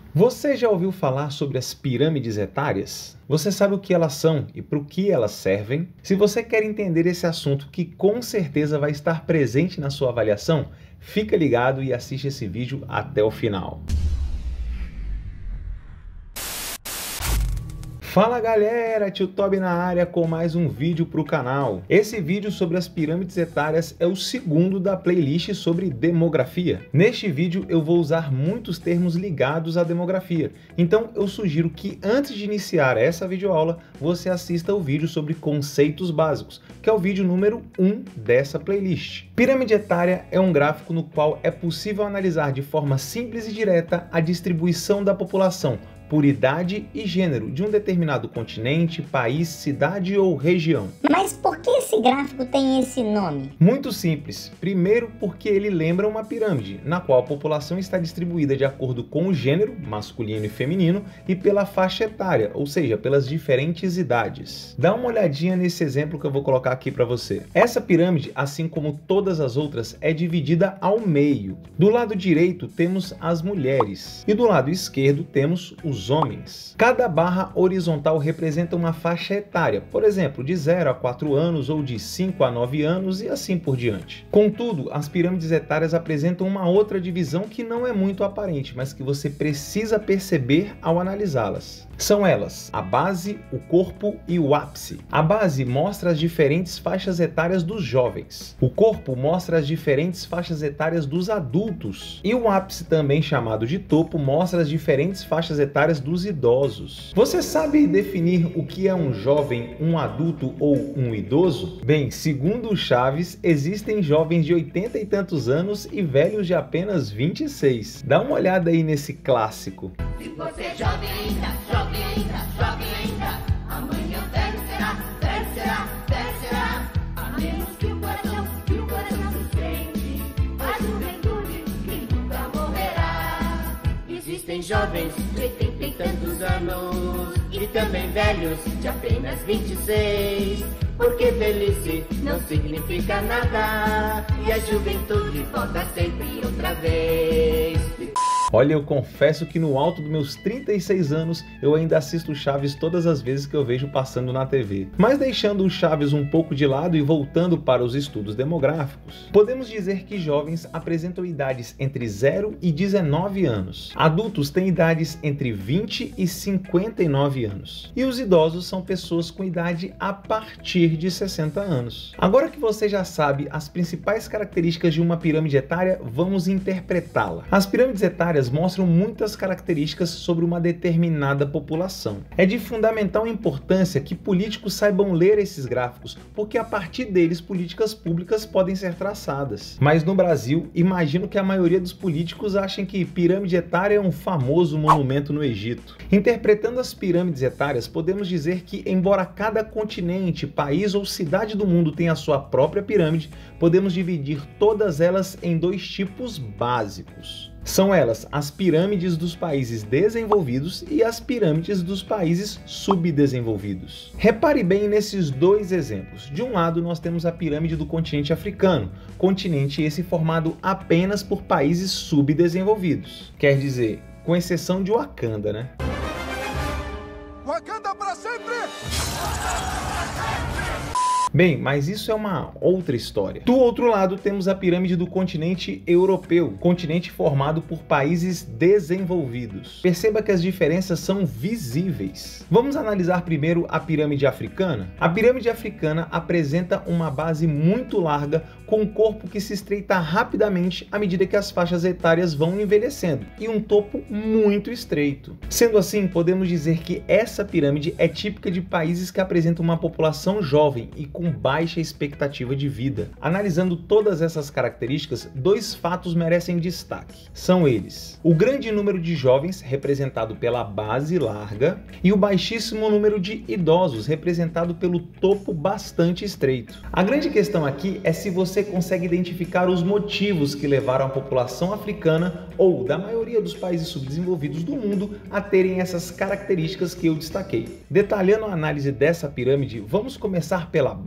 Você já ouviu falar sobre as pirâmides etárias? Você sabe o que elas são e para o que elas servem? Se você quer entender esse assunto que com certeza vai estar presente na sua avaliação, fica ligado e assiste esse vídeo até o final. Fala galera, Tio Toby na área com mais um vídeo para o canal. Esse vídeo sobre as pirâmides etárias é o segundo da playlist sobre demografia. Neste vídeo eu vou usar muitos termos ligados à demografia, então eu sugiro que antes de iniciar essa videoaula, você assista o vídeo sobre conceitos básicos, que é o vídeo número 1 dessa playlist. Pirâmide etária é um gráfico no qual é possível analisar de forma simples e direta a distribuição da população por idade e gênero de um determinado continente, país, cidade ou região. Mas por que esse gráfico tem esse nome? Muito simples. Primeiro, porque ele lembra uma pirâmide, na qual a população está distribuída de acordo com o gênero, masculino e feminino, e pela faixa etária, ou seja, pelas diferentes idades. Dá uma olhadinha nesse exemplo que eu vou colocar aqui para você. Essa pirâmide, assim como todas as outras, é dividida ao meio. Do lado direito temos as mulheres e do lado esquerdo temos os homens. Cada barra horizontal representa uma faixa etária, por exemplo, de 0 a 4 anos ou de 5 a 9 anos e assim por diante. Contudo, as pirâmides etárias apresentam uma outra divisão que não é muito aparente, mas que você precisa perceber ao analisá-las. São elas, a base, o corpo e o ápice. A base mostra as diferentes faixas etárias dos jovens. O corpo mostra as diferentes faixas etárias dos adultos. E o ápice, também chamado de topo, mostra as diferentes faixas etárias dos idosos. Você sabe definir o que é um jovem, um adulto ou um idoso? Bem, segundo o Chaves, existem jovens de 80 e tantos anos e velhos de apenas 26. Dá uma olhada aí nesse clássico. Se você é jovem ainda, jovem ainda, jovem ainda, amanhã velho será, a menos que o coração se sente, a juventude que nunca morrerá. Existem jovens de 80 e tantos anos, e também velhos de apenas 26, porque velhice não significa nada, e a juventude volta sempre outra vez. Olha, eu confesso que no alto dos meus 36 anos, eu ainda assisto Chaves todas as vezes que eu vejo passando na TV. Mas deixando o Chaves um pouco de lado e voltando para os estudos demográficos, podemos dizer que jovens apresentam idades entre 0 e 19 anos. Adultos têm idades entre 20 e 59 anos. E os idosos são pessoas com idade a partir de 60 anos. Agora que você já sabe as principais características de uma pirâmide etária, vamos interpretá-la. As pirâmides etárias mostram muitas características sobre uma determinada população. É de fundamental importância que políticos saibam ler esses gráficos, porque a partir deles políticas públicas podem ser traçadas. Mas no Brasil, imagino que a maioria dos políticos achem que pirâmide etária é um famoso monumento no Egito. Interpretando as pirâmides etárias, podemos dizer que, embora cada continente, país ou cidade do mundo tenha a sua própria pirâmide, podemos dividir todas elas em dois tipos básicos. São elas as pirâmides dos países desenvolvidos e as pirâmides dos países subdesenvolvidos. Repare bem nesses dois exemplos. De um lado nós temos a pirâmide do continente africano, continente esse formado apenas por países subdesenvolvidos. Quer dizer, com exceção de Wakanda, né? Wakanda para sempre! Bem, mas isso é uma outra história. Do outro lado, temos a pirâmide do continente europeu, continente formado por países desenvolvidos. Perceba que as diferenças são visíveis. Vamos analisar primeiro a pirâmide africana? A pirâmide africana apresenta uma base muito larga, com um corpo que se estreita rapidamente à medida que as faixas etárias vão envelhecendo, e um topo muito estreito. Sendo assim, podemos dizer que essa pirâmide é típica de países que apresentam uma população jovem e com baixa expectativa de vida. Analisando todas essas características, dois fatos merecem destaque. São eles: o grande número de jovens, representado pela base larga, e o baixíssimo número de idosos, representado pelo topo bastante estreito. A grande questão aqui é se você consegue identificar os motivos que levaram a população africana ou da maioria dos países subdesenvolvidos do mundo a terem essas características que eu destaquei. Detalhando a análise dessa pirâmide, vamos começar pela base.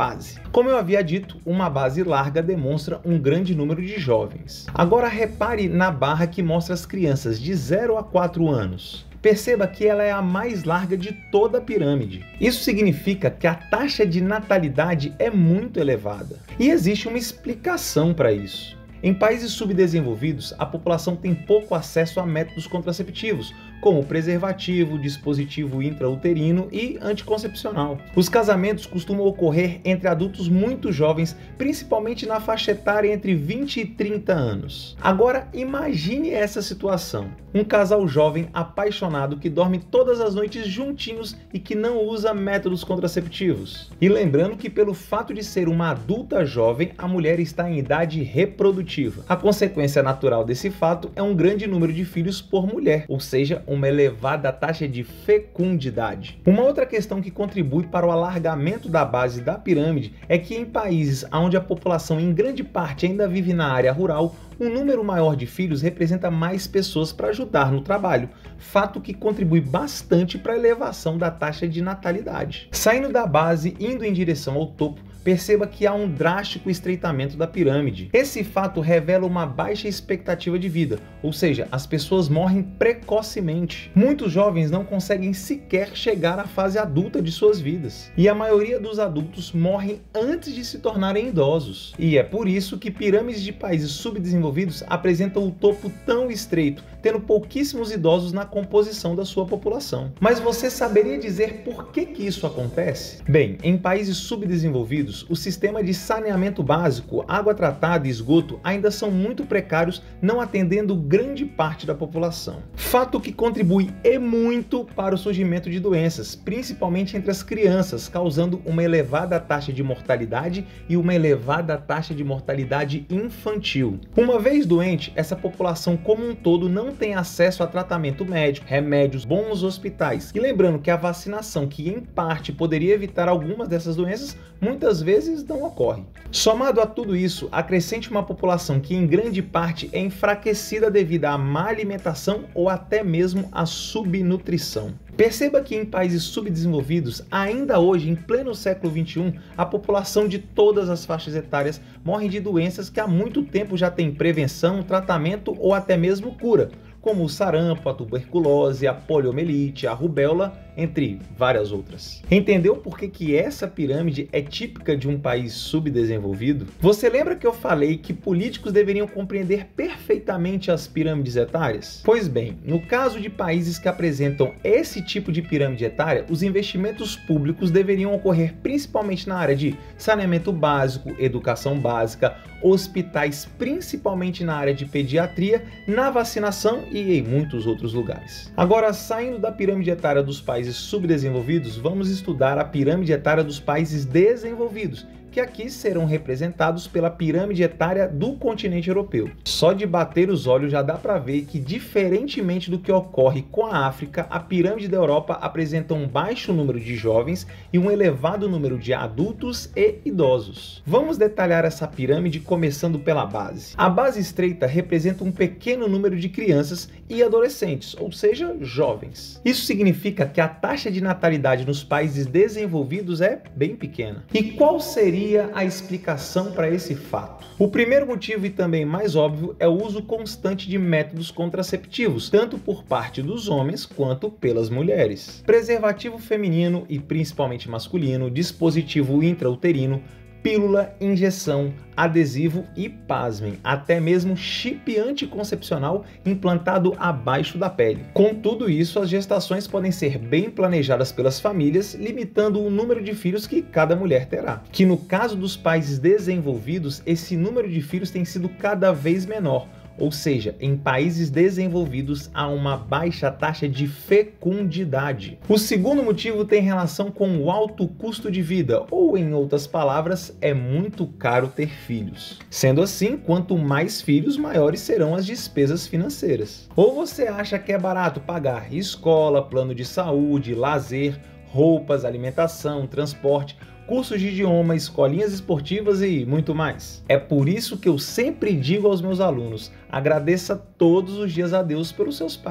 base. Como eu havia dito, uma base larga demonstra um grande número de jovens. Agora repare na barra que mostra as crianças de 0 a 4 anos. Perceba que ela é a mais larga de toda a pirâmide. Isso significa que a taxa de natalidade é muito elevada. E existe uma explicação para isso. Em países subdesenvolvidos, a população tem pouco acesso a métodos contraceptivos, como preservativo, dispositivo intrauterino e anticoncepcional. Os casamentos costumam ocorrer entre adultos muito jovens, principalmente na faixa etária entre 20 e 30 anos. Agora imagine essa situação. Um casal jovem apaixonado que dorme todas as noites juntinhos e que não usa métodos contraceptivos. E lembrando que pelo fato de ser uma adulta jovem, a mulher está em idade reprodutiva. A consequência natural desse fato é um grande número de filhos por mulher, ou seja, uma elevada taxa de fecundidade. Uma outra questão que contribui para o alargamento da base da pirâmide é que em países onde a população em grande parte ainda vive na área rural, um número maior de filhos representa mais pessoas para ajudar no trabalho, fato que contribui bastante para a elevação da taxa de natalidade. Saindo da base, indo em direção ao topo, perceba que há um drástico estreitamento da pirâmide. Esse fato revela uma baixa expectativa de vida, ou seja, as pessoas morrem precocemente. Muitos jovens não conseguem sequer chegar à fase adulta de suas vidas. E a maioria dos adultos morrem antes de se tornarem idosos. E é por isso que pirâmides de países subdesenvolvidos apresentam o topo tão estreito, tendo pouquíssimos idosos na composição da sua população. Mas você saberia dizer por que isso acontece? Bem, em países subdesenvolvidos, o sistema de saneamento básico, água tratada e esgoto ainda são muito precários, não atendendo grande parte da população. Fato que contribui e muito para o surgimento de doenças, principalmente entre as crianças, causando uma elevada taxa de mortalidade e uma elevada taxa de mortalidade infantil. Uma vez doente, essa população como um todo não tem acesso a tratamento médico, remédios, bons hospitais. E lembrando que a vacinação, que em parte poderia evitar algumas dessas doenças, muitas vezes não ocorre. Somado a tudo isso, acrescente uma população que em grande parte é enfraquecida devido à má alimentação ou até mesmo à subnutrição. Perceba que em países subdesenvolvidos, ainda hoje, em pleno século XXI, a população de todas as faixas etárias morre de doenças que há muito tempo já têm prevenção, tratamento ou até mesmo cura, como o sarampo, a tuberculose, a poliomielite, a rubéola, entre várias outras. Entendeu por que essa pirâmide é típica de um país subdesenvolvido? Você lembra que eu falei que políticos deveriam compreender perfeitamente as pirâmides etárias? Pois bem, no caso de países que apresentam esse tipo de pirâmide etária, os investimentos públicos deveriam ocorrer principalmente na área de saneamento básico, educação básica, hospitais, principalmente na área de pediatria, na vacinação e em muitos outros lugares. Agora, saindo da pirâmide etária dos países subdesenvolvidos, vamos estudar a pirâmide etária dos países desenvolvidos, que aqui serão representados pela pirâmide etária do continente europeu. Só de bater os olhos já dá para ver que, diferentemente do que ocorre com a África, a pirâmide da Europa apresenta um baixo número de jovens e um elevado número de adultos e idosos. Vamos detalhar essa pirâmide começando pela base. A base estreita representa um pequeno número de crianças e adolescentes, ou seja, jovens. Isso significa que a taxa de natalidade nos países desenvolvidos é bem pequena. E qual seria a explicação para esse fato? O primeiro motivo, e também mais óbvio, é o uso constante de métodos contraceptivos, tanto por parte dos homens quanto pelas mulheres. Preservativo feminino e principalmente masculino, dispositivo intrauterino, pílula, injeção, adesivo e, pasmem, até mesmo chip anticoncepcional implantado abaixo da pele. Com tudo isso, as gestações podem ser bem planejadas pelas famílias, limitando o número de filhos que cada mulher terá. Que no caso dos países desenvolvidos, esse número de filhos tem sido cada vez menor. Ou seja, em países desenvolvidos há uma baixa taxa de fecundidade. O segundo motivo tem relação com o alto custo de vida, ou em outras palavras, é muito caro ter filhos. Sendo assim, quanto mais filhos, maiores serão as despesas financeiras. Ou você acha que é barato pagar escola, plano de saúde, lazer, roupas, alimentação, transporte, cursos de idioma, escolinhas esportivas e muito mais. É por isso que eu sempre digo aos meus alunos: agradeça todos os dias a Deus pelos seus pais,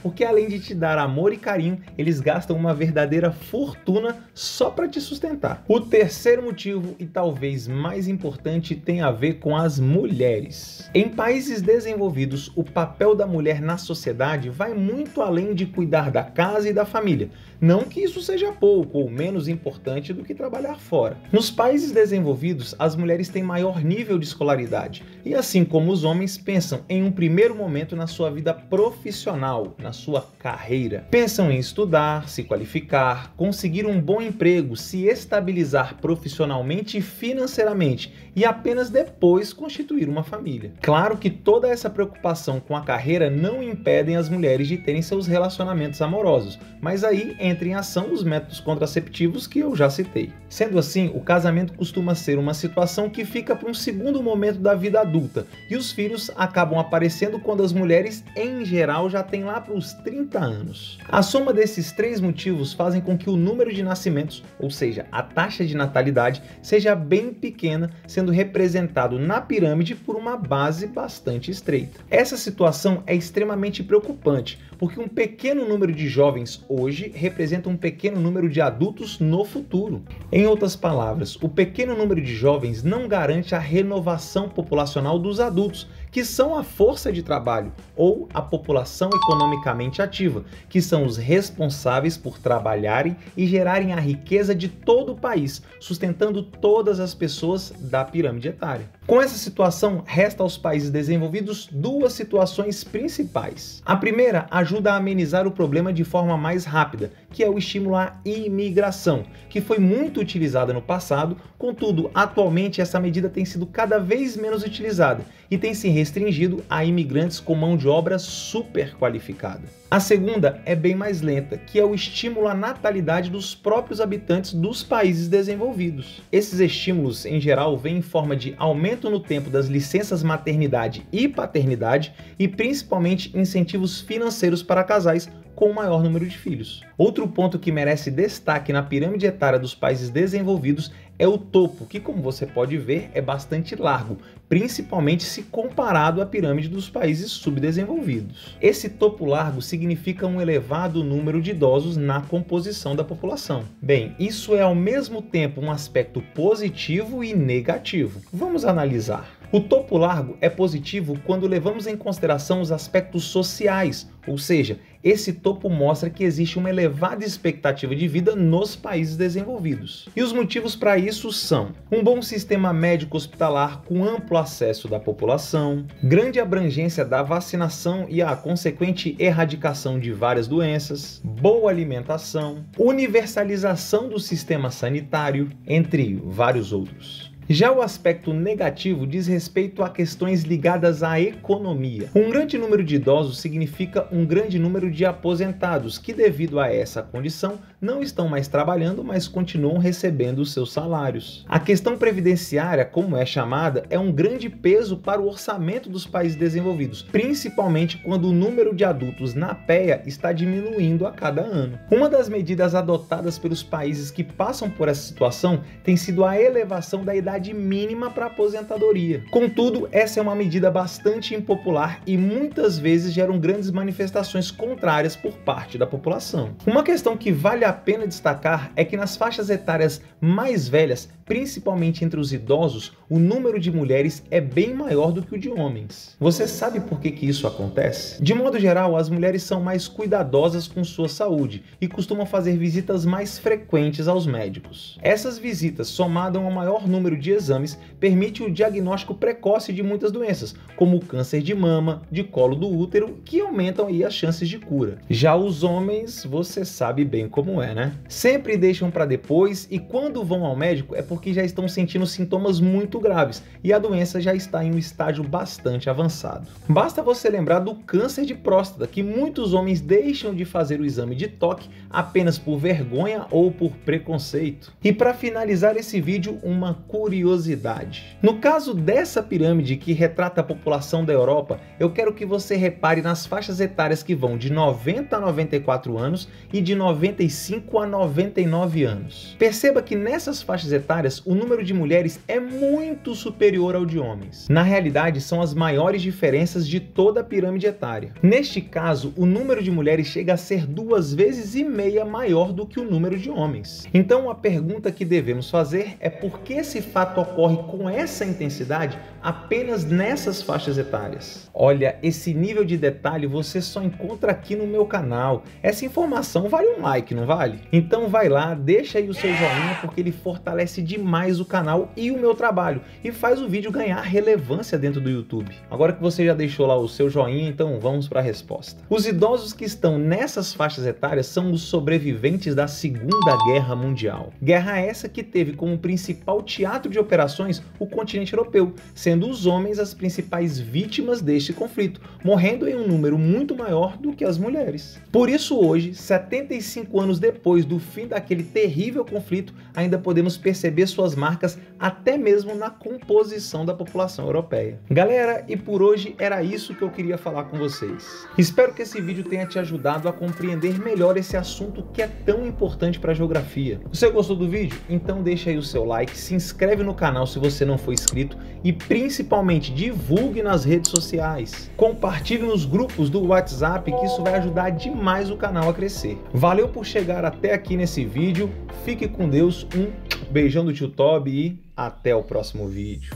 porque além de te dar amor e carinho, eles gastam uma verdadeira fortuna só para te sustentar. O terceiro motivo, e talvez mais importante, tem a ver com as mulheres. Em países desenvolvidos, o papel da mulher na sociedade vai muito além de cuidar da casa e da família. Não que isso seja pouco ou menos importante do que trabalhar fora. Nos países desenvolvidos, as mulheres têm maior nível de escolaridade e, assim como os homens, pensam em um primeiro momento na sua vida profissional, na sua carreira. Pensam em estudar, se qualificar, conseguir um bom emprego, se estabilizar profissionalmente e financeiramente e apenas depois constituir uma família. Claro que toda essa preocupação com a carreira não impedem as mulheres de terem seus relacionamentos amorosos, mas aí entra em ação os métodos contraceptivos que eu já citei. Sendo assim, o casamento costuma ser uma situação que fica para um segundo momento da vida adulta e os filhos acabam aparecendo quando as mulheres, em geral, já têm lá para os 30 anos. A soma desses três motivos fazem com que o número de nascimentos, ou seja, a taxa de natalidade, seja bem pequena, sendo representado na pirâmide por uma base bastante estreita. Essa situação é extremamente preocupante, porque um pequeno número de jovens hoje representa um pequeno número de adultos no futuro. Em outras palavras, o pequeno número de jovens não garante a renovação populacional dos adultos, que são a força de trabalho, ou a população economicamente ativa, que são os responsáveis por trabalharem e gerarem a riqueza de todo o país, sustentando todas as pessoas da pirâmide etária. Com essa situação, resta aos países desenvolvidos duas situações principais. A primeira ajuda a amenizar o problema de forma mais rápida, que é o estímulo à imigração, que foi muito utilizada no passado, contudo, atualmente essa medida tem sido cada vez menos utilizada e tem se restringido a imigrantes com mão de obra super qualificada. A segunda é bem mais lenta, que é o estímulo à natalidade dos próprios habitantes dos países desenvolvidos. Esses estímulos, em geral, vêm em forma de aumento no tempo das licenças maternidade e paternidade e principalmente incentivos financeiros para casais com o maior número de filhos. Outro ponto que merece destaque na pirâmide etária dos países desenvolvidos é o topo, que, como você pode ver, é bastante largo, principalmente se comparado à pirâmide dos países subdesenvolvidos. Esse topo largo significa um elevado número de idosos na composição da população. Bem, isso é ao mesmo tempo um aspecto positivo e negativo. Vamos analisar. O topo largo é positivo quando levamos em consideração os aspectos sociais, ou seja, esse topo mostra que existe uma elevada expectativa de vida nos países desenvolvidos. E os motivos para isso são um bom sistema médico hospitalar com amplo acesso da população, grande abrangência da vacinação e a consequente erradicação de várias doenças, boa alimentação, universalização do sistema sanitário, entre vários outros. Já o aspecto negativo diz respeito a questões ligadas à economia. Um grande número de idosos significa um grande número de aposentados que, devido a essa condição, não estão mais trabalhando, mas continuam recebendo os seus salários. A questão previdenciária, como é chamada, é um grande peso para o orçamento dos países desenvolvidos, principalmente quando o número de adultos na PEA está diminuindo a cada ano. Uma das medidas adotadas pelos países que passam por essa situação tem sido a elevação da idade mínima para a aposentadoria. Contudo, essa é uma medida bastante impopular e muitas vezes geram grandes manifestações contrárias por parte da população. Uma questão que vale a pena destacar é que nas faixas etárias mais velhas, principalmente entre os idosos, o número de mulheres é bem maior do que o de homens. Você sabe por que isso acontece? De modo geral, as mulheres são mais cuidadosas com sua saúde e costumam fazer visitas mais frequentes aos médicos. Essas visitas, somadas a um maior número de exames, permite o diagnóstico precoce de muitas doenças, como o câncer de mama, de colo do útero, que aumentam aí as chances de cura. Já os homens, você sabe bem como é, né? Sempre deixam para depois e quando vão ao médico é porque já estão sentindo sintomas muito graves e a doença já está em um estágio bastante avançado. Basta você lembrar do câncer de próstata, que muitos homens deixam de fazer o exame de toque apenas por vergonha ou por preconceito. E para finalizar esse vídeo, uma curiosidade curiosidade. No caso dessa pirâmide que retrata a população da Europa, eu quero que você repare nas faixas etárias que vão de 90 a 94 anos e de 95 a 99 anos. Perceba que nessas faixas etárias o número de mulheres é muito superior ao de homens. Na realidade, são as maiores diferenças de toda a pirâmide etária. Neste caso, o número de mulheres chega a ser 2,5 vezes maior do que o número de homens. Então a pergunta que devemos fazer é por que esse fato ocorre com essa intensidade apenas nessas faixas etárias? Olha, esse nível de detalhe você só encontra aqui no meu canal. Essa informação vale um like, não vale? Então vai lá, deixa aí o seu joinha porque ele fortalece demais o canal e o meu trabalho e faz o vídeo ganhar relevância dentro do YouTube. Agora que você já deixou lá o seu joinha, então vamos para a resposta. Os idosos que estão nessas faixas etárias são os sobreviventes da Segunda Guerra Mundial. Guerra essa que teve como principal teatro de operações o continente europeu, sendo os homens as principais vítimas deste conflito, morrendo em um número muito maior do que as mulheres. Por isso hoje, 75 anos depois do fim daquele terrível conflito, ainda podemos perceber suas marcas até mesmo na composição da população europeia. Galera, e por hoje era isso que eu queria falar com vocês. Espero que esse vídeo tenha te ajudado a compreender melhor esse assunto que é tão importante para a geografia. Você gostou do vídeo? Então deixa aí o seu like, se inscreve no canal se você não for inscrito e principalmente divulgue nas redes sociais. Compartilhe nos grupos do WhatsApp que isso vai ajudar demais o canal a crescer. Valeu por chegar até aqui nesse vídeo, fique com Deus, um beijão do tio Toby e até o próximo vídeo.